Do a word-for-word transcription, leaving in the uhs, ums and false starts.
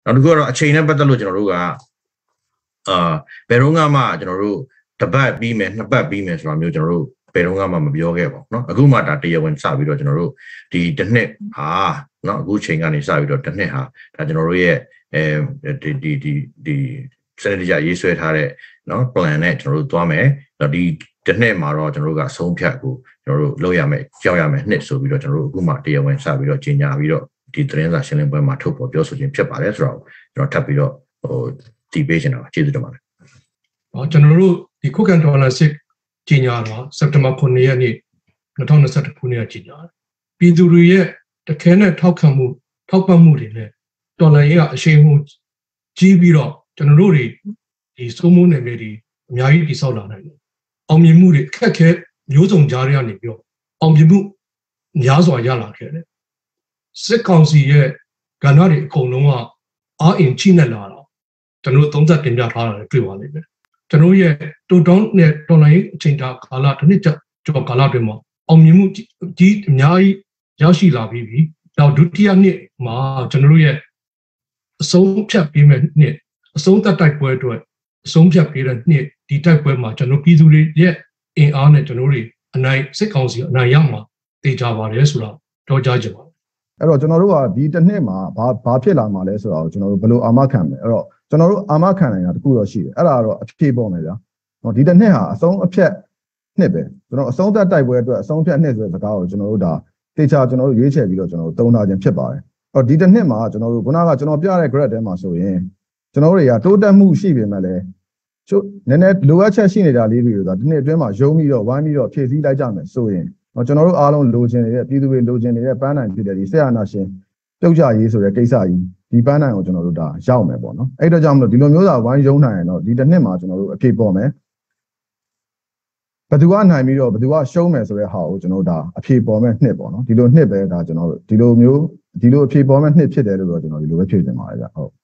နောက်တစ်ခုကတော့အချိန်နဲ့ပတ်သက်လို့ကျွန်တော်တို့ကအာဘယ်တော့မှကျွန်တော်တို့တစ်ပတ်ပြီးမယ်နှစ်ပတ်ပြီးမယ်ဆိုတာမျိုးကျွန်တော်တို့ဘယ်တော့မှမပြောခဲ့ပါဘူးเนาะအခုမှဒါတရားဝင်စပြီးတော့ကျွန်တော်တို့ဒီတစ်နှစ်ဟာเนาะအခုချိန်ကနေစပြီးတော့တစ်နှစ်ဟာဒါကျွန်တော်တို့ရဲ့အဲဒီဒီဒီဒီစနစ်တကျရေးဆွဲထားတဲ့เนาะ plan နဲ့ကျွန်တော်တို့သွားမယ်ဒီတစ်နှစ်မှာတော့ကျွန်တော်တို့ကအဆုံးဖြတ်ကိုကျွန်တော်တို့လုပ်ရမယ်ကြောက်ရမယ်နှစ်ဆိုပြီးတော့ကျွန်တော်တို့အခုမှတရားဝင်စပြီးတော့ကြီးညာပြီးတော့ဒီသတင်းစာရှင်းလင်းပွဲမှာထုတ်ပေါ်ပြောဆိုခြင်းဖြစ်ပါတယ်ဆိုတော့ကျွန်တော်ထပ်ပြီးတော့ဟိုဒီပေးချင်တာပါကျေးဇူးတင်ပါတယ်ဟောကျွန်တော်တို့ဒီခုခံဒေါ်လာစစ်ကြီးညာတော့စက်တင်ဘာခုနှစ်ရက်နေ့နှစ်ထောင်နှစ်ဆခုနှစ်ကကြီးညာတယ်ပြည်သူတွေရဲ့တခဲနဲ့ထောက်ခံမှုထောက်ပံ့မှုတွေနဲ့ဒေါ်လာရေးကအရှိန်မှုကြီးပြီးတော့ကျွန်တော်တို့တွေဒီစိုးမိုးနယ်မြေတွေအများကြီးတည်ဆောက်လာနိုင်တယ်အောင်မြင်မှုတွေအခက်ခဲမျိုးစုံကြားရကနေပြီးတော့အောင်မြင်မှုများစွာရလာခဲ့တယ်စစ်ကောင်စီရဲ့ကဏ္ဍတွေအကုန်လုံးကအားအင်ချိနဲ့လာတော့ကျွန်တော်သုံးသပ်တင်ပြထားတာလည်းတွေ့ပါလိမ့်မယ်ကျွန်တော်ရဲ့တိုတောင်းနဲ့တော်လိုင်းအချိန်တာကာလတစ်နှစ်ကျော်ကာလတွင်မှာအောင်မြင်မှုကြီးအများကြီးရရှိလာပြီးပြီနောက်ဒုတိယနှစ်မှာကျွန်တော်ရဲ့အဆုံးဖြတ်ပေးမဲ့နှစ်အဆုံးသတ်တိုက်ပွဲအတွက်အဆုံးဖြတ်ပေးတဲ့နှစ်ဒီတိုက်ပွဲမှာကျွန်တော်ပြည်သူတွေရဲ့အင်အားနဲ့ကျွန်တော်တွေအနိုင်စစ်ကောင်စီအနိုင်ရမှာတေချာပါတယ်ဆိုတော့တော့ကြားကြပါအဲ့တော့ကျွန်တော်တို့ကဒီတစ်နှစ်မှာဘာဘာဖြစ်လာမှာလဲဆိုတော့ကျွန်တော်တို့ဘယ်လိုအာမခံမလဲအဲ့တော့ကျွန်တော်တို့အာမခံနိုင်တာတခုတော့ရှိတယ်အဲ့ဒါတော့အဖြေပေါ်မယ်ဗျာဟောဒီတစ်နှစ်ဟာအဆုံးအဖြတ်နှစ်ပဲကျွန်တော်အဆုံးသက်တိုက်ပွဲအတွက်အဆုံးဖြတ်နှစ်ဆိုတဲ့စကားကိုကျွန်တော်တို့ဒါတေချာကျွန်တော်တို့ရွေးချယ်ပြီးတော့ကျွန်တော်တို့သုံးထားခြင်းဖြစ်ပါတယ်အဲ့တော့ဒီတစ်နှစ်မှာကျွန်တော်တို့ခုနကကျွန်တော်ပြတဲ့ graph ထဲမှာဆိုရင်ကျွန်တော်တို့တွေကတိုးတက်မှုရှိပေမဲ့လည်းချို့နည်းနည်းလိုအပ်ချက်ရှိနေတာလေးတွေကဒီနှစ်အတွင်းမှာယုံပြီးတော့ဝိုင်းပြီးတော့ဖြည့်ဆည်းလိုက်ကြမယ်ဆိုရင်ကျွန်တော်တို့အားလုံးလိုချင်နေတဲ့ပြည်သူတွေလိုချင်နေတဲ့ပန်းနိုင်ဖြစ်တဲ့ဒီဆက်အာဏာရှင်ပြုတ်ကြရေးဆိုတဲ့ကိစ္စကြီးဒီပန်းနိုင်ကိုကျွန်တော်တို့ဒါရောက်မယ်ပေါ့နော်အဲ့တော့ကြောင့်မလို့ဒီလိုမျိုးသာဝိုင်းယုံနိုင်ရင်တော့ဒီတစ်နှစ်မှာကျွန်တော်တို့အဖြေပေါ်မယ်ဘယ်သူကနိုင်ပြီးတော့ဘယ်သူကရှုံးမယ်ဆိုတဲ့ဟာကိုကျွန်တော်တို့ဒါအဖြေပေါ်မဲ့နှစ်ပေါ့နော်ဒီလိုနှစ်ပဲဒါကျွန်တော်တို့ဒီလိုမျိုးဒီလိုအဖြေပေါ်မဲ့နှစ်ဖြစ်တယ်လို့တော့ကျွန်တော်ဒီလိုပဲဖြေချင်ပါတယ်ဗျဟုတ်